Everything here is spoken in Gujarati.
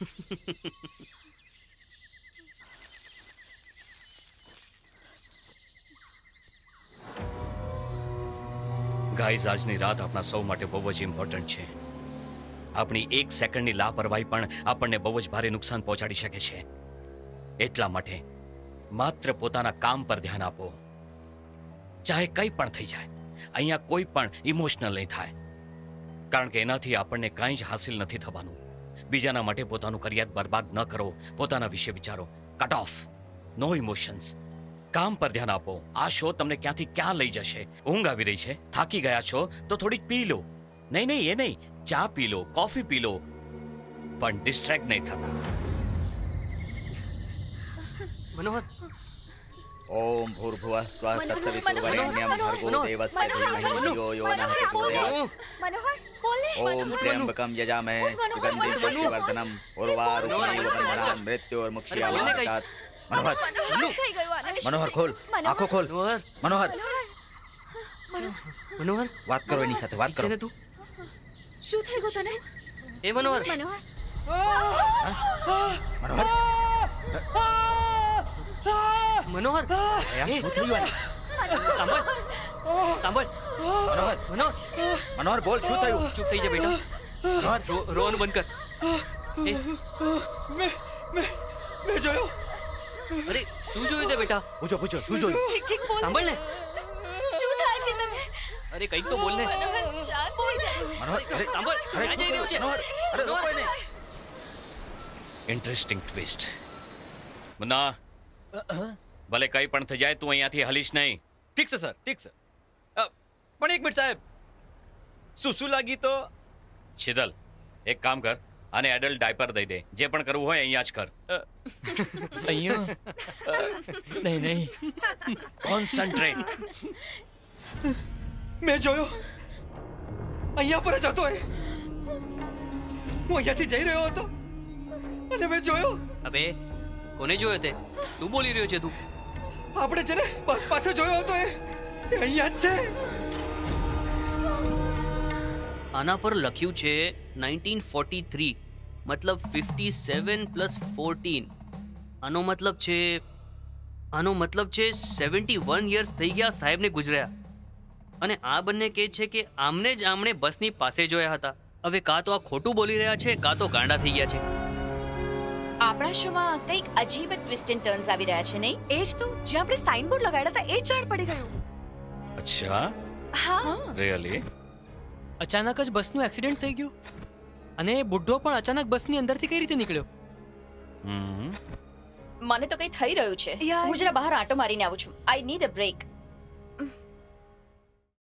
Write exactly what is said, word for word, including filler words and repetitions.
ગાઈઝ, આજની રાત આપણા સૌ માટે બહુ જ ઇમ્પોર્ટન્ટ છે. આપણી એક સેકન્ડની લાપરવાહી પણ આપણને બહુ જ ભારે નુકસાન પહોંચાડી શકે છે. એટલા માટે માત્ર પોતાના કામ પર ધ્યાન આપો. ચાહે કંઈ પણ થઈ જાય, અહીંયા કોઈ પણ ઇમોશનલ નહીં થાય, કારણ કે એનાથી આપણને કાંઈ જ હાસિલ નથી થવાનું. બીજાના માટે પોતાનું કરિયર બરબાદ ન કરો. પોતાના વિશે વિચારો. Cut off. No emotions. કામ પર ધ્યાન આપો. આ શો તમને ક્યાંથી ક્યાં લઈ જશે. ઊંઘ આવી રહી છે, થાકી ગયા છો તો થોડીક પી લો. નહીં નહીં એ નહીં, ચા પી લો, કોફી પી લો, પણ ડિસ્ટ્રેક્ટ નહીં થતા. મનોહર. ઓમ ભૂર્ભુવઃ સ્વઃ તત્સવિતુર્વરેણ્યં ભર્ગો દેવસ્ય ધીમહિ ધિયો યો નઃ પ્રચોદયાत्. મનોહર બોલે. ઓમ ત્ર્યંબકં યજામહે સુગંધિં પુષ્ટિવર્ધનમ ઉર્વારુકમિવ બંધનાન મૃત્યોર્મુક્ષ્યામામૃતાत्. મનોહર, મનોહર ખોલ, આંખો ખોલ. મનોહર, મનોહર વાત કરો એની સાથે, વાત કરો. છે ને તું? શું થઈ ગયું તને? એ મનોહર. મનોહર. મનોહર. મનોહર. શું થયું? સાંભળ, સાંભળ. મનોહર, મનોહર. મનોહર બોલ, શું થયું? ચૂપ થઈ જા બેટા. મનોહર, રોવાનું બંધ કર. એ મે મે મે જોયો. અરે શું જોયું તે બેટા? પૂછો પૂછો, શું જોયું? ઠીક ઠીક બોલ. સાંભળ ને. શું થાય છે તને? અરે કંઈક તો બોલ ને. મનોહર શાંત થઈ જા. મનોહર, અરે સાંભળ, અરે ક્યાં જઈ રહ્યો છે? મનોહર, અરે રોકો એને. Interesting twist. મુન્ના, ભલે કંઈ પણ થઈ જાય, તું અહીંયાથી હલીશ નહીં. ઠીક છે સર, ઠીક છે. પણ એક મિનિટ સાહેબ, શું શું લાગી તો? શીતલ, એક કામ કર, આને એડલ્ટ ડાયપર દઈ દે. જે પણ કરવું હોય અહીંયા જ કર. અહીંયા નહીં નહીં, કોન્સન્ટ્રેટ. મેં જોયો અહીંયા પર જ હતો એ. હું અહીંયાથી જઈ રહ્યો હતો અને મેં જોયો. અબે કોને જોયો તે? શું બોલી રહ્યો છે તું? આપણે છે ને બસ પાસે જોયો હતો એ. એ અહીંયા જ છે. આના પર લખ્યું છે નાઇન્ટીન ફોર્ટી થ્રી, મતલબ ફિફ્ટી સેવન પ્લસ ફોર્ટીન. આનો મતલબ છે આનો મતલબ છે સેવન્ટી વન યર્સ થઈ ગયા સાહેબને ગુજર્યા. અને આ બંને કહે છે કે આમને જ આમણે બસની પાસે જોયા હતા. હવે કાં તો આ ખોટું બોલી રહ્યા છે, કાં તો ગાંડા થઈ ગયા છે. આપણા શોમાં કંઈક અજીબ ટ્વિસ્ટ એન્ડ ટર્ન્સ આવી રહ્યા છે નહીં? એ જ તો જે આપણે સાઇન બોર્ડ લગાડ્યા હતા એ જાણ પડી ગયું. અચ્છા, હા. રિયલી? અચાનક જ બસનું એક્સિડન્ટ થઈ ગયું અને બુઢ્ઢો પણ અચાનક બસની અંદરથી કઈ રીતે નીકળ્યો? હમ મને તો કંઈ થઈ રહ્યું છે. હું જરા બહાર આંટો મારીને આવું છું. I need a break.